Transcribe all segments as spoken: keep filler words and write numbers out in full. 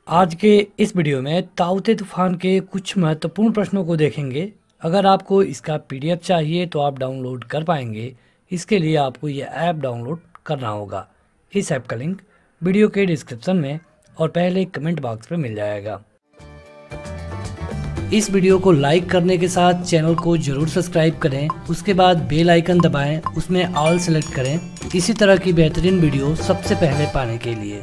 आज के इस वीडियो में ताउते तूफान के कुछ महत्वपूर्ण प्रश्नों को देखेंगे। अगर आपको इसका पीडीएफ चाहिए तो आप डाउनलोड कर पाएंगे। इसके लिए आपको ये ऐप डाउनलोड करना होगा। इस ऐप का लिंक वीडियो के डिस्क्रिप्शन में और पहले कमेंट बॉक्स में मिल जाएगा। इस वीडियो को लाइक करने के साथ चैनल को जरूर सब्सक्राइब करें। उसके बाद बेल आइकन दबाएं, उसमें ऑल सेलेक्ट करें इसी तरह की बेहतरीन वीडियो सबसे पहले पाने के लिए।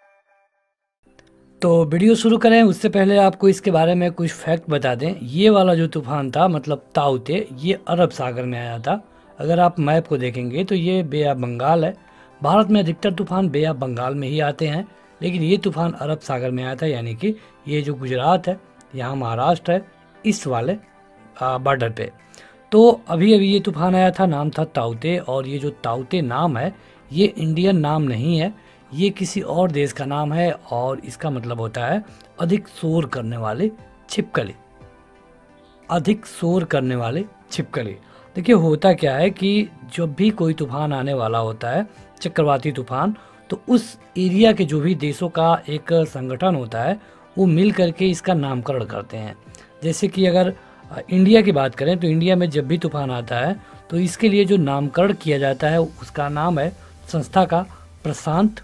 तो वीडियो शुरू करें उससे पहले आपको इसके बारे में कुछ फैक्ट बता दें। ये वाला जो तूफान था मतलब ताउते, ये अरब सागर में आया था। अगर आप मैप को देखेंगे तो ये बे ऑफ बंगाल है। भारत में अधिकतर तूफान बे ऑफ बंगाल में ही आते हैं, लेकिन ये तूफान अरब सागर में आया था, यानी कि ये जो गुजरात है, यहाँ महाराष्ट्र है, इस वाले बॉर्डर पे। तो अभी अभी ये तूफान आया था, नाम था ताउते। और ये जो ताउते नाम है ये इंडियन नाम नहीं है, ये किसी और देश का नाम है और इसका मतलब होता है अधिक शोर करने वाले छिपकली। अधिक शोर करने वाले छिपकली। देखिए होता क्या है कि जब भी कोई तूफान आने वाला होता है, चक्रवाती तूफान, तो उस एरिया के जो भी देशों का एक संगठन होता है वो मिल करके इसका नामकरण करते हैं। जैसे कि अगर इंडिया की बात करें तो इंडिया में जब भी तूफान आता है तो इसके लिए जो नामकरण किया जाता है उसका नाम है संस्था का प्रशांत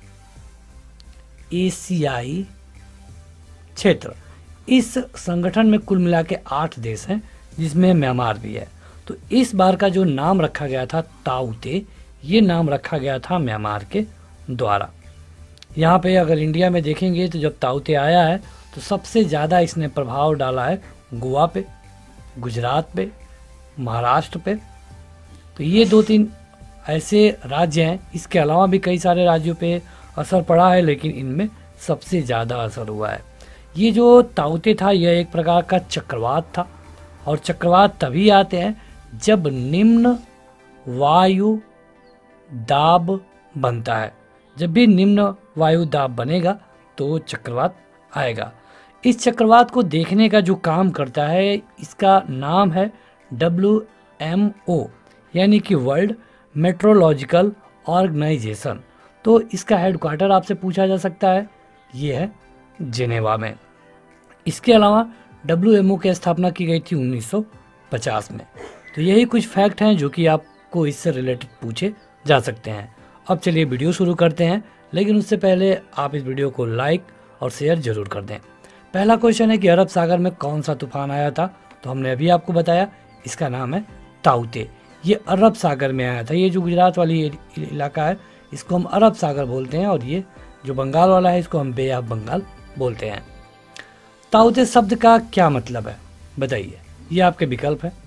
एशियाई क्षेत्र। इस संगठन में कुल मिला के आठ देश हैं, जिसमें म्यांमार भी है। तो इस बार का जो नाम रखा गया था ताउते, ये नाम रखा गया था म्यांमार के द्वारा। यहाँ पे अगर इंडिया में देखेंगे तो जब ताउते आया है तो सबसे ज़्यादा इसने प्रभाव डाला है गोवा पे, गुजरात पे, महाराष्ट्र पे। तो ये दो तीन ऐसे राज्य हैं। इसके अलावा भी कई सारे राज्यों पे असर पड़ा है, लेकिन इनमें सबसे ज़्यादा असर हुआ है। ये जो ताउते था यह एक प्रकार का चक्रवात था, और चक्रवात तभी आते हैं जब निम्न वायु दाब बनता है। जब भी निम्न वायु दाब बनेगा तो चक्रवात आएगा। इस चक्रवात को देखने का जो काम करता है इसका नाम है डब्ल्यू एम ओ, यानी कि वर्ल्ड मेट्रोलॉजिकल ऑर्गेनाइजेशन। तो इसका हेडक्वार्टर आपसे पूछा जा सकता है, ये है जिनेवा में। इसके अलावा डब्ल्यू एम ओ की स्थापना की गई थी उन्नीस सौ पचास में। तो यही कुछ फैक्ट हैं जो कि आपको इससे रिलेटेड पूछे जा सकते हैं। अब चलिए वीडियो शुरू करते हैं, लेकिन उससे पहले आप इस वीडियो को लाइक और शेयर जरूर कर दें। पहला क्वेश्चन है कि अरब सागर में कौन सा तूफान आया था? तो हमने अभी आपको बताया, इसका नाम है ताउते। ये अरब सागर में आया था। ये जो गुजरात वाली इलाका है इसको हम अरब सागर बोलते हैं, और ये जो बंगाल वाला है इसको हम बे ऑफ बंगाल बोलते हैं। ताउते शब्द का क्या मतलब है बताइए। ये आपके विकल्प है।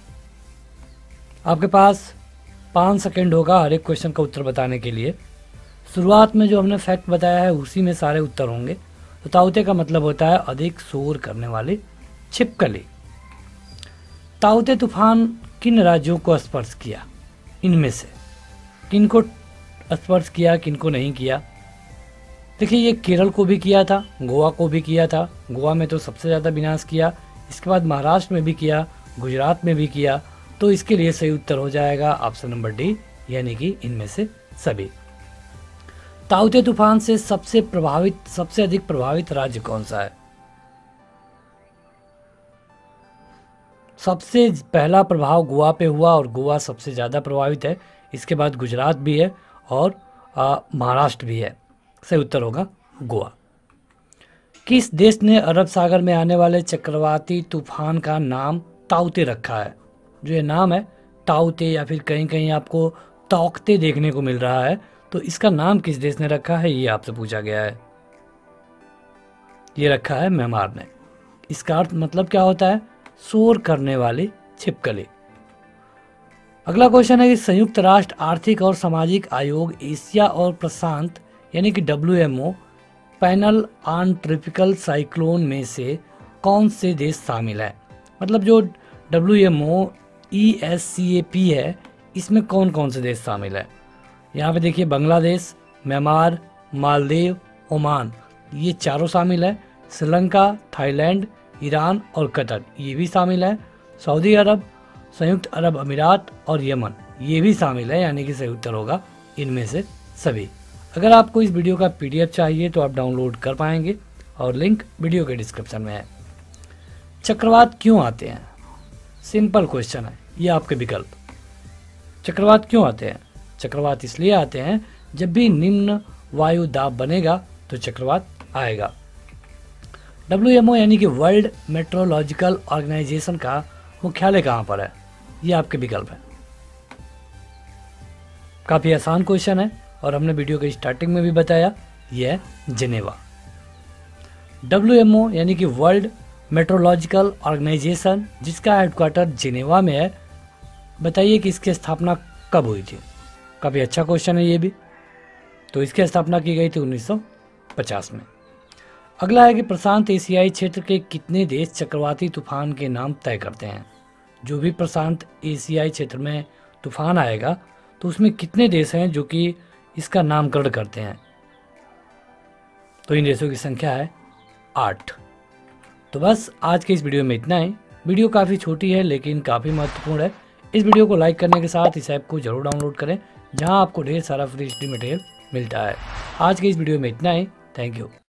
आपके पास पाँच सेकेंड होगा हर एक क्वेश्चन का उत्तर बताने के लिए। शुरुआत में जो हमने फैक्ट बताया है उसी में सारे उत्तर होंगे। तो ताउते का मतलब होता है अधिक शोर करने वाले छिपकली। ताउते तूफान किन राज्यों को स्पर्श किया? इनमें से किनको स्पर्श किया, किनको नहीं किया? देखिए ये केरल को भी किया था, गोवा को भी किया था। गोवा में तो सबसे ज़्यादा विनाश किया। इसके बाद महाराष्ट्र में भी किया, गुजरात में भी किया। तो इसके लिए सही उत्तर हो जाएगा ऑप्शन नंबर डी, यानी कि इनमें से सभी। ताउते तूफान से सबसे प्रभावित सबसे अधिक प्रभावित राज्य कौन सा है? सबसे पहला प्रभाव गोवा पे हुआ और गोवा सबसे ज़्यादा प्रभावित है। इसके बाद गुजरात भी है और महाराष्ट्र भी है। सही उत्तर होगा गोवा। किस देश ने अरब सागर में आने वाले चक्रवाती तूफान का नाम ताउते रखा है? जो ये नाम है ताउते, या फिर कहीं कहीं आपको तौकते देखने को मिल रहा है, तो इसका नाम किस देश ने रखा है ये आपसे पूछा गया है। ये रखा है म्यांमार ने। इसका अर्थ मतलब क्या होता है? शोर करने वाली छिपकली। अगला क्वेश्चन है कि संयुक्त राष्ट्र आर्थिक और सामाजिक आयोग एशिया और प्रशांत यानी कि W M O panel on tropical cyclone में से कौन से देश शामिल है? मतलब जो W M O E S C A P है, इसमें कौन कौन से देश शामिल है? यहाँ पे देखिए बांग्लादेश, म्यांमार, मालदीव, ओमान, ये चारों शामिल है। श्रीलंका, थाईलैंड, ईरान और कतर ये भी शामिल है। सऊदी अरब, संयुक्त अरब अमीरात और यमन ये भी शामिल है, यानी कि सही उत्तर होगा इनमें से सभी। अगर आपको इस वीडियो का पीडीएफ चाहिए तो आप डाउनलोड कर पाएंगे और लिंक वीडियो के डिस्क्रिप्शन में है। चक्रवात क्यों आते हैं? सिंपल क्वेश्चन है, ये आपके विकल्प। चक्रवात क्यों आते हैं? चक्रवात इसलिए आते हैं जब भी निम्न वायु दाब बनेगा तो चक्रवात आएगा। डब्ल्यू एम ओ यानी कि वर्ल्ड मेट्रोलॉजिकल ऑर्गेनाइजेशन का मुख्यालय कहाँ पर है? ये आपके विकल्प है। काफी आसान क्वेश्चन है और हमने वीडियो के स्टार्टिंग में भी बताया, यह है जिनेवा। डब्ल्यू एम ओ यानी कि वर्ल्ड मेट्रोलॉजिकल ऑर्गेनाइजेशन, जिसका हेडक्वार्टर जिनेवा में है, बताइए कि इसकी स्थापना कब हुई थी? काफी अच्छा क्वेश्चन है ये भी। तो इसकी स्थापना की गई थी उन्नीस सौ पचास में। अगला है कि प्रशांत एशियाई क्षेत्र के कितने देश चक्रवाती तूफान के नाम तय करते हैं? जो भी प्रशांत एशियाई क्षेत्र में तूफान आएगा तो उसमें कितने देश हैं जो कि इसका नामकरण करते हैं? तो इन देशों की संख्या है आठ। तो बस आज के इस वीडियो में इतना ही। वीडियो काफ़ी छोटी है लेकिन काफ़ी महत्वपूर्ण है। इस वीडियो को लाइक करने के साथ इस ऐप को जरूर डाउनलोड करें, जहां आपको ढेर सारा फ्री स्टडी मटेरियल मिलता है। आज के इस वीडियो में इतना ही। Thank you.